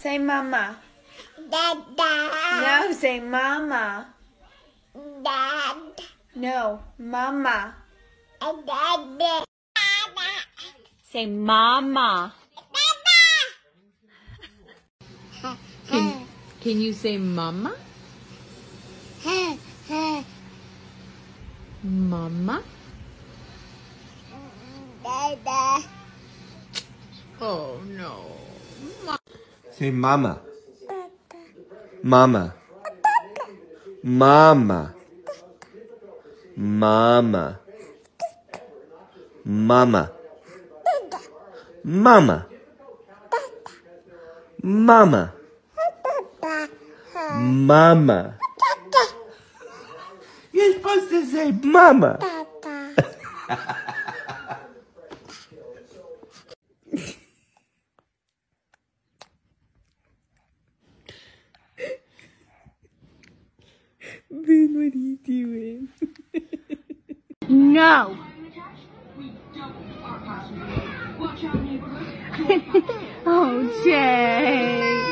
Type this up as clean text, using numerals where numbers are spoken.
Say mama. Dada. No, say mama. Dad. No, mama. Dada. Say mama. Can you say mama? Mama? Dada. Oh no. Say mama. Mama. Mama. Mama. Mama. Mama. Mama. Mama. You're supposed to say mama. Ben, what are you doing? No. Oh, Jay.